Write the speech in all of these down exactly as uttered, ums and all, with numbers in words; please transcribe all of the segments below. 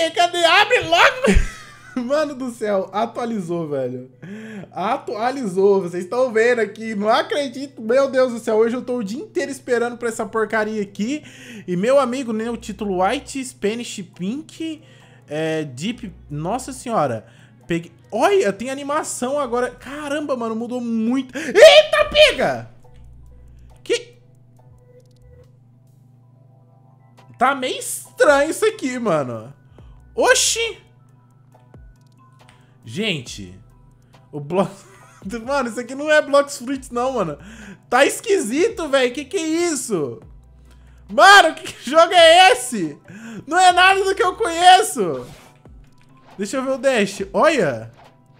Cadê? Cadê? Abre logo! Mano do céu, atualizou, velho. Atualizou, vocês estão vendo aqui, não acredito. Meu Deus do céu, hoje eu tô o dia inteiro esperando pra essa porcaria aqui. E meu amigo, né, o título White, Spanish Pink, é, Deep... Nossa senhora, peguei... Olha, tem animação agora. Caramba, mano, mudou muito. Eita, pega! Que... Tá meio estranho isso aqui, mano. Oxi! Gente, o bloco... Mano, isso aqui não é Blox Fruits não, mano. Tá esquisito, velho. Que que é isso? Mano, que jogo é esse? Não é nada do que eu conheço. Deixa eu ver o dash. Olha.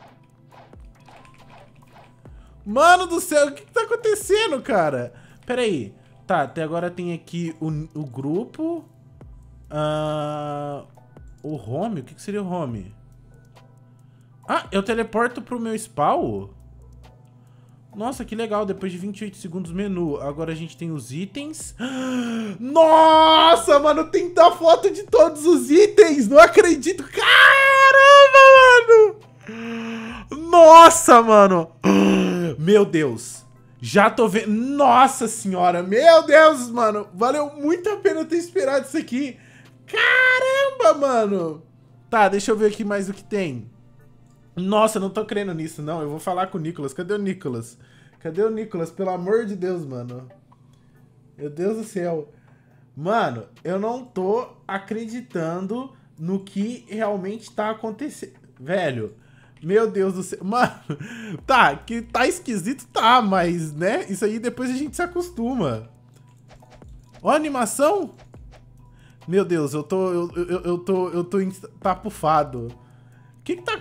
Mano do céu, o que que tá acontecendo, cara? Pera aí. Tá, até agora tem aqui o, o grupo. Uh, o home? O que que seria o home? Ah, eu teleporto pro meu spawn? Nossa, que legal. Depois de vinte e oito segundos, menu. Agora a gente tem os itens. Nossa, mano, tem a foto de todos os itens. Não acredito. Caramba, mano. Nossa, mano. Meu Deus. Já tô vendo. Nossa senhora. Meu Deus, mano. Valeu muito a pena ter esperado isso aqui. Caramba, mano. Tá, deixa eu ver aqui mais o que tem. Nossa, não tô crendo nisso, não. Eu vou falar com o Nicolas. Cadê o Nicolas? Cadê o Nicolas? Pelo amor de Deus, mano. Meu Deus do céu. Mano, eu não tô acreditando no que realmente tá acontecendo. Velho, meu Deus do céu. Mano, tá, que tá esquisito, tá, mas, né? Isso aí depois a gente se acostuma. Ó a animação. Meu Deus, eu tô... Eu, eu, eu tô... Eu tô empapufado. O que que tá...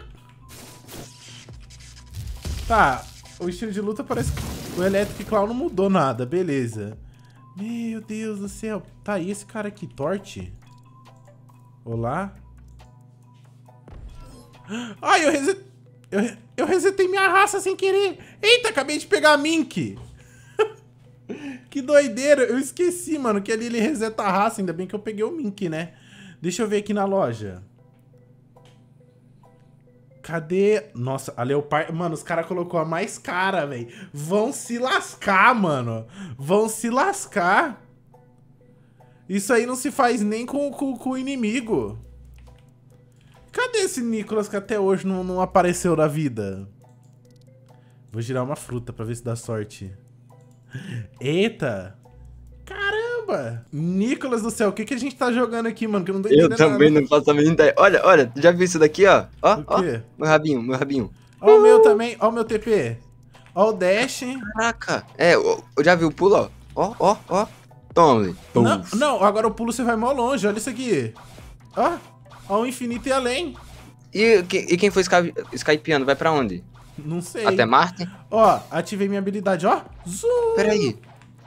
Tá, o estilo de luta parece que o Electric Claw não mudou nada, beleza. Meu Deus do céu. Tá, e esse cara aqui, Torte? Olá? Ai, eu reset... Eu, eu resetei minha raça sem querer. Eita, acabei de pegar a Mink. Que doideira, eu esqueci, mano, que ali ele reseta a raça. Ainda bem que eu peguei o Mink, né? Deixa eu ver aqui na loja. Cadê? Nossa, a Leopard... Mano, os caras colocou a mais cara, velho. Vão se lascar, mano. Vão se lascar. Isso aí não se faz nem com, com, com o inimigo. Cadê esse Nicolas que até hoje não, não apareceu na vida? Vou girar uma fruta pra ver se dá sorte. Eita. Caramba. Nicolas do céu, o que, que a gente tá jogando aqui, mano? Que eu não tô entendendo Eu também nada. não faço a mínima ideia. Olha, olha, já viu isso daqui, ó? Ó, ó, quê? meu rabinho, meu rabinho. Ó o meu também, ó o meu T P. Ó o dash. Caraca. É, eu, eu já vi o pulo, ó. Ó, ó, ó. Toma, Não, não, agora o pulo você vai mó longe, olha isso aqui. Ó, ó o infinito e além. E, e quem foi sky, skypeando, vai pra onde? Não sei. Até Marte? Ó, ativei minha habilidade, ó. Zoom. Pera aí.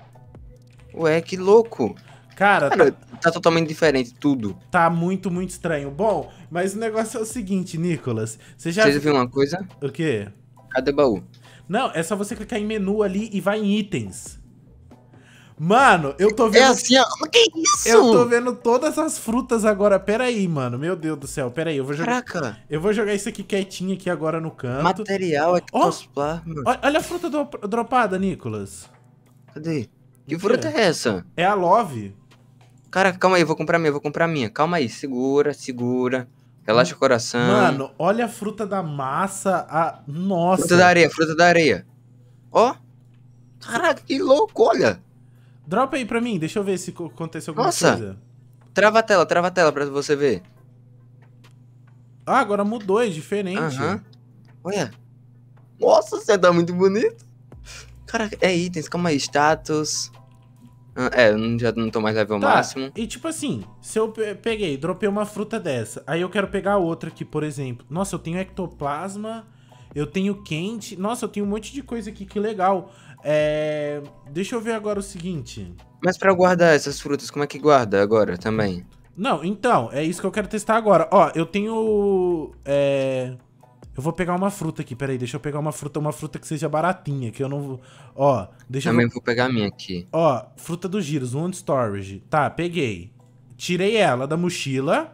Ué, que louco. Cara, Cara, tá, tá totalmente diferente tudo. tá muito, muito estranho. Bom, mas o negócio é o seguinte, Nicolas. Você já... Vocês viram uma coisa? O quê? Cadê o baú? Não, é só você clicar em menu ali e vai em itens. Mano, eu tô É vendo... assim, ó. Mas que isso? Eu tô vendo todas as frutas agora. Pera aí, mano. Meu Deus do céu. Pera aí, eu vou jogar... Caraca. Eu vou jogar isso aqui quietinho aqui agora no canto. Material é que Ó, plasma. Olha olha a fruta do- dropada, Nicolas. Cadê? Que O quê? fruta é essa? É a Love. Caraca, calma aí, eu vou comprar minha, eu vou comprar minha. Calma aí, segura, segura. Relaxa o coração. Mano, olha a fruta da massa. A... Nossa. Fruta da areia, fruta da areia. Ó. Caraca, que louco, olha. Dropa aí pra mim, deixa eu ver se co- aconteceu alguma Nossa. coisa. Trava a tela, trava a tela pra você ver. Ah, agora mudou, é diferente. Aham. Olha. Nossa, você tá muito bonito. Caraca, é itens, calma aí, status. Ah, é, eu não- já não tô mais level Tá, máximo. e tipo assim, se eu pe- peguei, dropei uma fruta dessa, aí eu quero pegar outra aqui, por exemplo. Nossa, eu tenho ectoplasma, eu tenho quente. Nossa, eu tenho um monte de coisa aqui, que legal. É... Deixa eu ver agora o seguinte. Mas pra guardar essas frutas, como é que guarda agora também? Não, então, é isso que eu quero testar agora. Ó, eu tenho... É... Eu vou pegar uma fruta aqui, peraí, deixa eu pegar uma fruta, uma fruta que seja baratinha, que eu não vou... Ó, deixa Também eu... vou pegar a minha aqui. Ó, fruta dos giros, one storage. Tá, peguei. Tirei ela da mochila.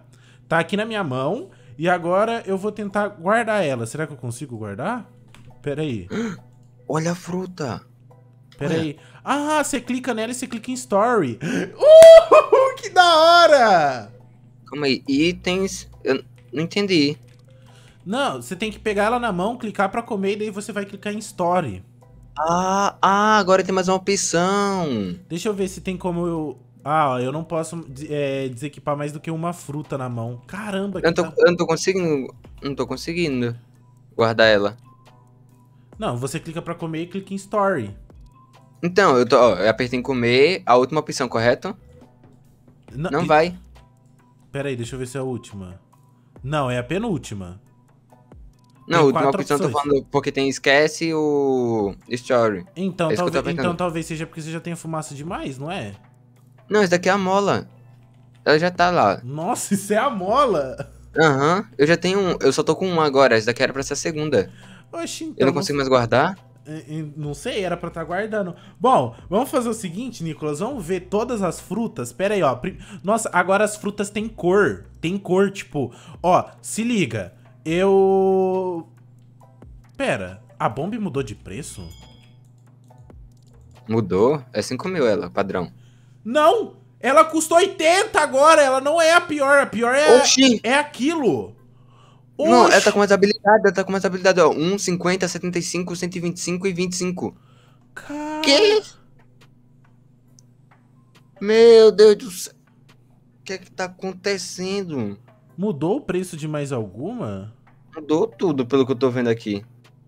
Tá aqui na minha mão. E agora eu vou tentar guardar ela. Será que eu consigo guardar? Pera aí. Olha a fruta. Pera Olha. aí. Ah, você clica nela e você clica em Story. Uh, que da hora! Calma aí. Itens... Eu não entendi. Não, você tem que pegar ela na mão, clicar pra comer e daí você vai clicar em Story. Ah, ah, agora tem mais uma opção. Deixa eu ver se tem como eu... Ah, ó, eu não posso é, desequipar mais do que uma fruta na mão. Caramba, que eu, não tô, tá... eu não tô conseguindo... Não tô conseguindo guardar ela. Não, você clica pra comer e clica em Story. Então, eu, tô, ó, eu apertei em comer, a última opção, correto? Não, não e... vai. Pera aí, deixa eu ver se é a última. Não, é a penúltima. Não, a última opção eu tô falando porque tem esquece o story. Então, é talvez, então talvez seja porque você já tenha fumaça demais, não é? Não, isso daqui é a mola. Ela já tá lá. Nossa, isso é a mola? Aham, uhum, eu já tenho um, eu só tô com uma agora, essa daqui era pra ser a segunda. Oxi, então, eu não consigo não... mais guardar? Não sei, era pra estar guardando. Bom, vamos fazer o seguinte, Nicolas, vamos ver todas as frutas. Pera aí, ó. Nossa, agora as frutas têm cor. Tem cor, tipo... Ó, se liga. Eu... Pera, a bomba mudou de preço? Mudou? É cinco mil ela, padrão. Não! Ela custa oitenta agora, ela não é a pior. A pior é, Oxi. é aquilo. Oxi. Não, ela tá com mais habilidade, ela tá com mais habilidade, ó. um, cinquenta, setenta e cinco, cento e vinte e cinco e vinte e cinco. Cara... Que? Meu Deus do céu. O que é que tá acontecendo? Mudou o preço de mais alguma? Mudou tudo, pelo que eu tô vendo aqui.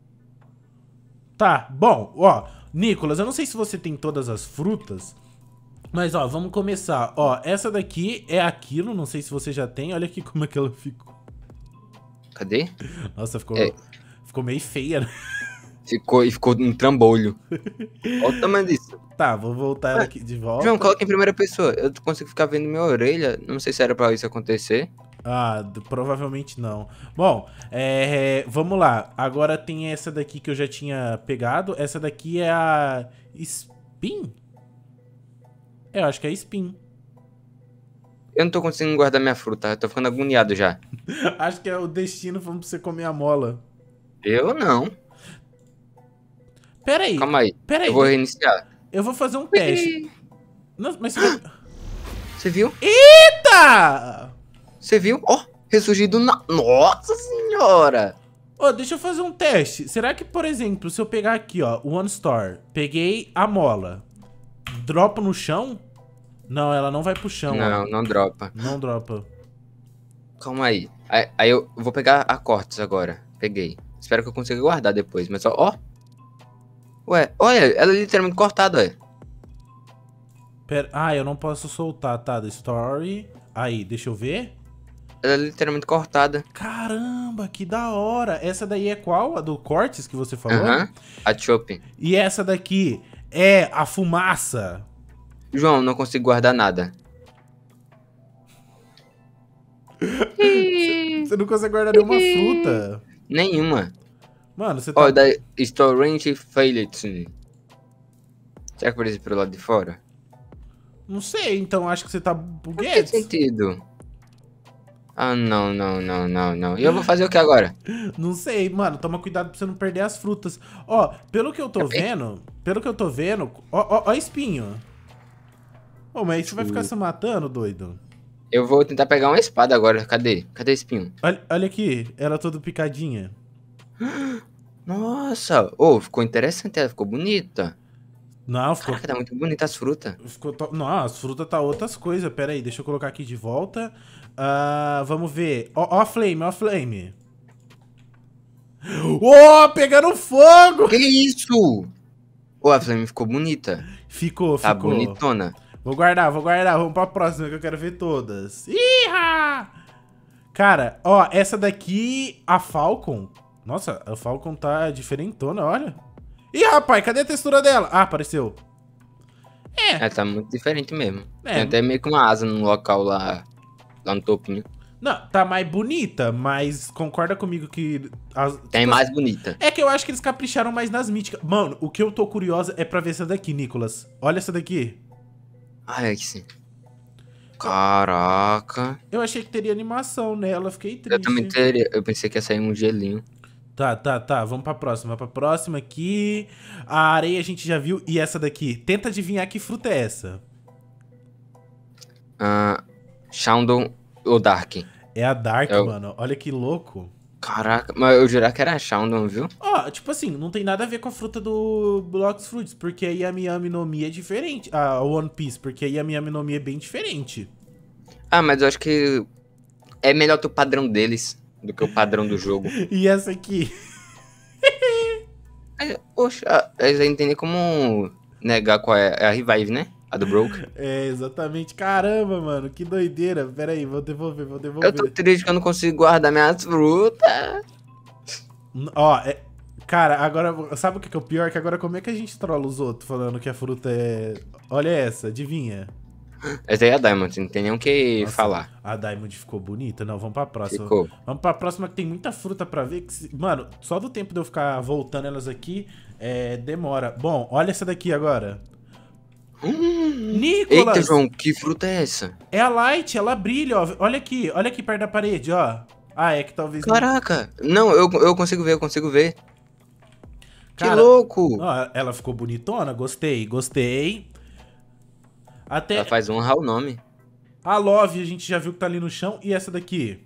Tá, bom, ó. Nicolas, eu não sei se você tem todas as frutas, mas, ó, vamos começar. Ó, essa daqui é aquilo, não sei se você já tem. Olha aqui como é que ela ficou. Cadê? Nossa, ficou, é. ficou meio feia, né? Ficou, e ficou um trambolho. Olha o tamanho disso. Tá, vou voltar ela aqui de volta. João, coloca em primeira pessoa. Eu consigo ficar vendo minha orelha. Não sei se era pra isso acontecer. Ah, provavelmente não. Bom, é, vamos lá. Agora tem essa daqui que eu já tinha pegado. Essa daqui é a Spin? É, eu acho que é Spin. Eu não tô conseguindo guardar minha fruta. Eu tô ficando agoniado já. Acho que é o destino falando pra você comer a mola. Eu não. Pera aí. Calma aí. Pera aí. Eu vou reiniciar. Eu vou fazer um teste. Não, mas você... Vai... Você viu? Eita! Você viu? Ó, oh, ressurgido na... Nossa senhora! Ó, oh, deixa eu fazer um teste. Será que, por exemplo, se eu pegar aqui, ó, One Store, peguei a mola, dropo no chão? Não, ela não vai pro chão. Não, ó. não dropa. Não dropa. Calma aí. aí. Aí eu vou pegar a cortes agora. Peguei. Espero que eu consiga guardar depois, mas ó, ó. Ué, olha, ela é literalmente cortada, ué. Pera, ah, eu não posso soltar, tá? Da Story. Aí, deixa eu ver. Ela é literalmente cortada. Caramba, que da hora. Essa daí é qual? A do cortes que você falou? Aham, uh-huh. A Chop. E essa daqui é a fumaça. João, não consigo guardar nada. Você não consegue guardar nenhuma fruta. Nenhuma. Mano, você tá... Ó, da Storage Failed. Será que aparece pelo lado de fora? Não sei, então acho que você tá buguete. Não faz sentido. Ah, não, não, não, não, não. E eu vou fazer o que agora? Não sei, mano. Toma cuidado pra você não perder as frutas. Ó, pelo que eu tô vendo... Pelo que eu tô vendo... Ó, ó, ó espinho. Ô, mas aí você vai ficar se matando, doido? Eu vou tentar pegar uma espada agora. Cadê? Cadê o espinho? Olha, olha aqui. Ela toda picadinha. Nossa. Ô, oh, ficou interessante. Ela ficou bonita. Não, ficou... Caraca, tá muito bonita as frutas. Ficou to... Não, as frutas tá outras coisas. Pera aí, deixa eu colocar aqui de volta. Uh, vamos ver. Ó, ó a flame, ó a flame. Ó, oh, pegando fogo! Que isso? Ô, oh, a flame ficou bonita. Ficou, tá ficou. Tá bonitona. Vou guardar, vou guardar. Vamos pra próxima que eu quero ver todas. Iha! Cara, ó, essa daqui, a Falcon. Nossa, a Falcon tá diferentona, olha. Ih, rapaz, cadê a textura dela? Ah, apareceu. É. Ela tá muito diferente mesmo. É. Tem até meio que uma asa no local lá, lá no topinho. Não, tá mais bonita, mas concorda comigo que... As, Tem tipo, mais bonita. É que eu acho que eles capricharam mais nas míticas. Mano, o que eu tô curiosa é pra ver essa daqui, Nicolas. Olha essa daqui. Ah, é que sim. Caraca. Eu achei que teria animação nela, fiquei Eu também triste. teria. Eu pensei que ia sair um gelinho. Tá, tá, tá. Vamos pra próxima. Pra próxima aqui. A areia a gente já viu. E essa daqui? Tenta adivinhar que fruta é essa. Ah, Shaundon ou Dark? É a Dark, É o- mano. Olha que louco. Caraca, mas eu jurava que era Shaundon, viu? Ó, tipo assim, não tem nada a ver com a fruta do Blox Fruits, porque a Yami Yami no Mi é diferente. A One Piece, porque a Yami Yami no Mi é bem diferente. Ah, mas eu acho que é melhor ter o padrão deles do que o padrão do jogo. E essa aqui? É, poxa, eles entendem como negar qual é, é a Revive, né? A do Broke. É, exatamente. Caramba, mano, que doideira. Pera aí, vou devolver, vou devolver. Eu tô triste que eu não consigo guardar minhas frutas. Ó, é... Cara, agora, sabe o que que é o pior? Que agora como é que a gente trola os outros falando que a fruta é... Olha essa, adivinha. Essa aí é a Diamond, não tem nem o que Nossa, falar. a Diamond ficou bonita. Não, vamos pra próxima. Ficou. Vamos pra próxima que tem muita fruta pra ver. Que se- Mano, só do tempo de eu ficar voltando elas aqui, é, demora. Bom, olha essa daqui agora. Hum, Nicolas! eita, João, que fruta é essa? É a Light, ela brilha, ó. Olha aqui, olha aqui perto da parede, ó. Ah, é que talvez... não- Caraca! Não, eu, eu consigo ver, eu consigo ver. Que Cara, louco! ó, ela ficou bonitona, gostei, gostei. Até Ela faz honra ao nome. a Love a gente já viu que tá ali no chão. E essa daqui?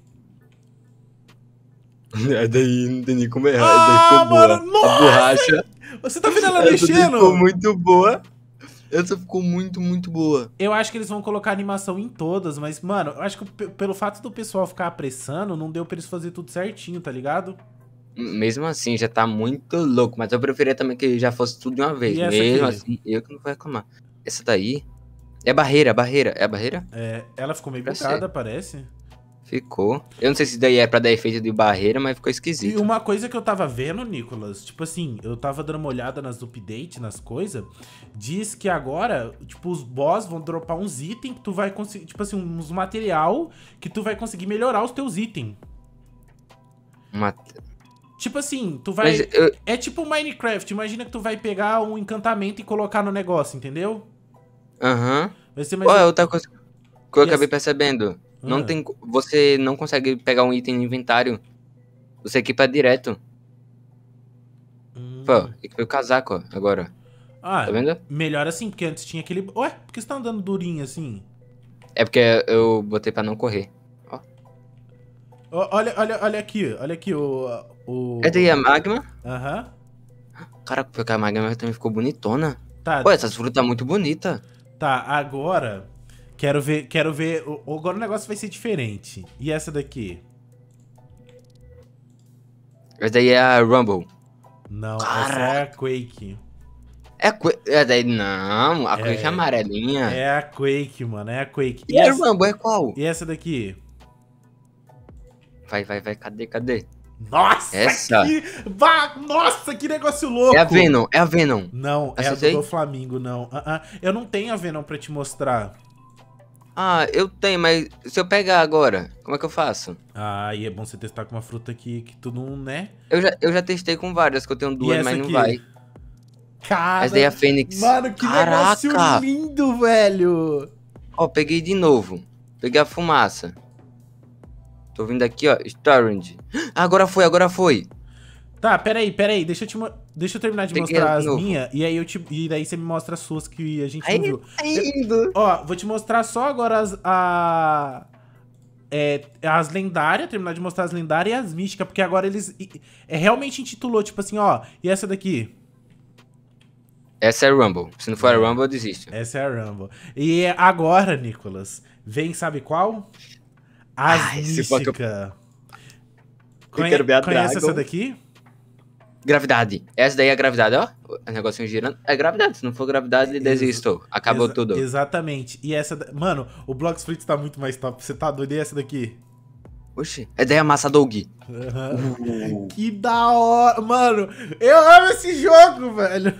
É daí, não tem nem como errar. Ah, daí ficou boa. mano, nossa! A borracha. Você tá vendo ela Essa daí ficou mexendo? muito boa. Essa ficou muito, muito boa. Eu acho que eles vão colocar animação em todas, mas, mano, eu acho que pe- pelo fato do pessoal ficar apressando, não deu pra eles fazer tudo certinho, tá ligado? Mesmo assim, já tá muito louco. Mas eu preferia também que já fosse tudo de uma vez. E essa Mesmo aqui? assim, eu que não vou reclamar. Essa daí é barreira, barreira. É a barreira? É, ela ficou meio Pra bugada, ser. parece. Ficou. Eu não sei se daí é pra dar efeito de barreira, mas ficou E esquisito. uma coisa que eu tava vendo, Nicolas, tipo assim, eu tava dando uma olhada nas updates, nas coisas, diz que agora, tipo, os boss vão dropar uns itens que tu vai conseguir, tipo assim, uns material que tu vai conseguir melhorar os teus itens. Uma... Tipo assim, tu vai... Mas eu... É tipo Minecraft, imagina que tu vai pegar um encantamento e colocar no negócio, entendeu? Aham. Vai ser mais... Olha, outra coisa que eu E acabei essa- percebendo. Não Ah. tem... Você não consegue pegar um item no inventário. Você equipa direto. Hum. Pô, equipei o casaco ó, agora. Ah, Tá vendo? melhor assim, porque antes tinha aquele... Ué, por que você tá andando durinho assim? É porque eu botei pra não correr. Ó, olha, olha, olha aqui, olha aqui o... o... É daí a magma? Aham. Caraca, porque a magma também ficou bonitona. Tá, Pô, essas frutas tá muito bonita. tá, agora... Quero ver, quero ver... o- Agora o negócio vai ser diferente. E essa daqui? Essa daí é a Rumble. Não, Caraca. essa é a Quake. É a que... É daí não, a É. coisa amarelinha. É a Quake, mano, é a Quake. E a essa, Rumble é qual? e essa daqui? Vai, vai, vai, cadê, cadê? Nossa, Essa? que... Bah, nossa, que negócio louco! É a Venom, é a Venom. Não, é a Acertei? do Flamingo, não. Ah, ah, eu não tenho a Venom pra te mostrar. Ah, eu tenho, mas se eu pegar agora, como é que eu faço? Ah, e é bom você testar com uma fruta aqui que tu não, né? Eu já, eu já testei com várias, que eu tenho duas, essa mas não aqui? vai. Cara, Essa daí é a Fênix. mano, que Caraca! negócio lindo, velho! Ó, peguei de novo. Peguei a fumaça. Tô vindo aqui, ó. Storage. Agora foi, agora foi. Tá, peraí, peraí, deixa eu, te, mo- deixa eu terminar de Peguei mostrar de as novo. minhas, e aí eu te, e daí você me mostra as suas que a gente Aí, não viu. tá indo. Ó, vou te mostrar só agora as, a, é, as lendárias, terminar de mostrar as lendárias e as místicas, porque agora eles e- é, realmente intitulou, tipo assim, ó, e essa daqui? Essa é a Rumble. Se não for É. a Rumble, eu desisto. Essa é a Rumble. E agora, Nicolas, vem, sabe qual? As Ah, esse foi que eu- místicas. Eu quero ver a Conhece Dragon. essa daqui? Gravidade. Essa daí é a gravidade, ó. O negocinho girando. É gravidade. Se não for gravidade, Exa- desisto. Acabou Exa- tudo. Exatamente. E essa... da- Mano, o Blox Fruits tá muito mais top. Você tá doido? E essa daqui? Oxi. É daí a massa dog. Aham. Que da hora. Mano, eu amo esse jogo, velho.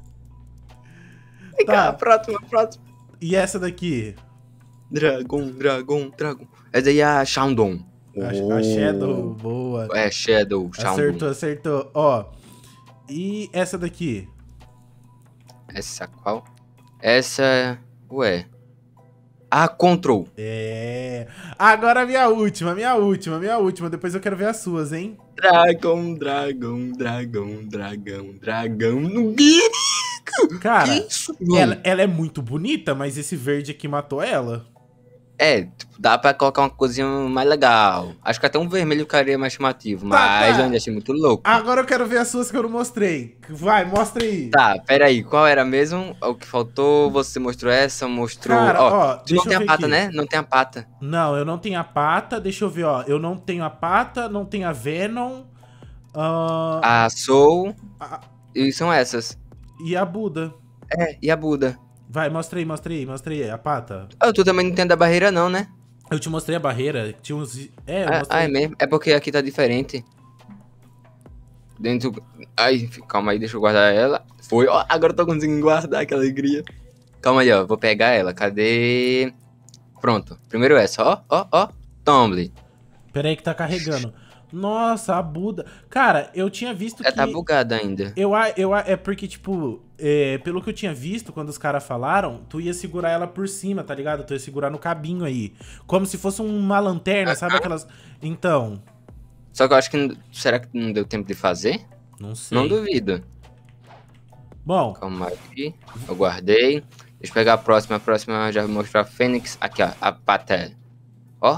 Vem cá, Tá. próxima, próxima. E essa daqui? Dragon, Dragon, Dragon. Essa daí é a Shaundon. A, a Shadow. Boa. É, Shadow, Shaundon. Acertou, acertou. Ó. E essa daqui? Essa qual? Essa. Ué. Ah, Control. É. Agora a minha última, minha última, minha última. Depois eu quero ver as suas, hein? Dragon, dragão, dragão, dragão, dragão. No que Cara, isso, João? ela, ela é muito bonita, mas esse verde aqui matou ela. É, tipo, dá pra colocar uma coisinha mais legal. Acho que até um vermelho ficaria mais chamativo, mas tá. eu ainda achei muito louco. Agora eu quero ver as suas que eu não mostrei. Vai, mostra aí. Tá, peraí, qual era mesmo? O que faltou? Você mostrou essa, mostrou... Cara, ó, ó, tu deixa não eu tem a ver pata, aqui. né? Não tem a pata. Não, eu não tenho a pata. Deixa eu ver, ó. Eu não tenho a pata, não tenho a Venom. ah, A Soul a- e são essas. e a Buda. É, e a Buda. Vai, mostra aí, mostra aí, mostra aí. A pata. Ah, tu também não tem a da barreira não, né? Eu te mostrei a barreira. Tinha uns. É, eu Ah, mostrei. ah, é mesmo? É porque aqui tá diferente. Dentro... Ai, calma aí, deixa eu guardar ela. Foi, ó, agora eu tô conseguindo guardar, que alegria. Calma aí, ó, vou pegar ela, cadê? Pronto, primeiro essa, ó, ó, ó, Tomble. Pera aí que tá carregando. Nossa, a Buda. Cara, eu tinha visto Ela que... tá bugada ainda. Eu, a- eu, a- é porque, tipo, é, pelo que eu tinha visto, quando os caras falaram, tu ia segurar ela por cima, tá ligado? Tu ia segurar no cabinho aí. Como se fosse uma lanterna, sabe aquelas... Então, Só que eu acho que... não- Será que não deu tempo de fazer? não sei. Não duvido. Bom, Calma aí, eu guardei. Deixa eu pegar a próxima, a próxima já vou mostrar a Fênix. Aqui, ó, a Patel. Ó,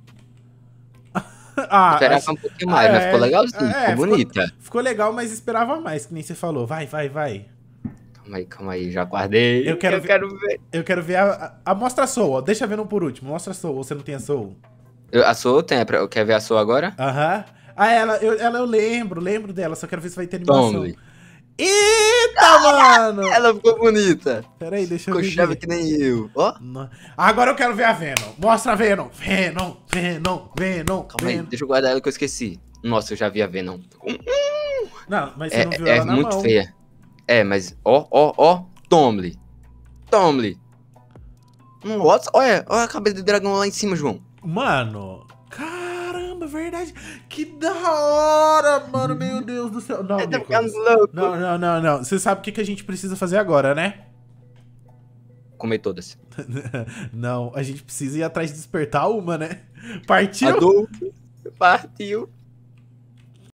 ah, esperava acho- um pouquinho mais, mas ficou legalzinho, é, ficou bonita. Ficou legal, mas esperava mais, que nem você falou. Vai, vai, vai. Calma aí, calma aí, já guardei. Eu quero eu ver- quero ver. Eu quero ver a, a, a mostra a Soul, ó. Deixa eu ver no por último. Mostra a Soul, ou você não tem a Soul? Eu, a Soul tem, é pra- quer ver a Soul agora? Aham. Ah, ela eu, ela eu lembro, lembro dela, só quero ver se vai ter animação. Tomble. Eita, mano! Ela ficou bonita. Pera aí, deixa eu Ficou ver. chave que nem eu. Ó, No- Agora eu quero ver a Venom. Mostra a Venom. Venom, Venom, Venom, calma aí, Venom. deixa eu guardar ela que eu esqueci. Nossa, eu já vi a Venom. Não, mas você É, não viu é ela na muito mão. feia. É, mas ó, ó, ó, Tomble. Tomble. Nossa, olha, olha a cabeça do dragão lá em cima, João. Mano, caramba, verdade. Que da hora, mano. Meu Deus do céu. Não, Tá Nicolas. ficando louco. Não, não, não, não. Você sabe o que, que a gente precisa fazer agora, né? Comer todas. Não, a gente precisa ir atrás de despertar uma, né? Partiu? Adolfo partiu.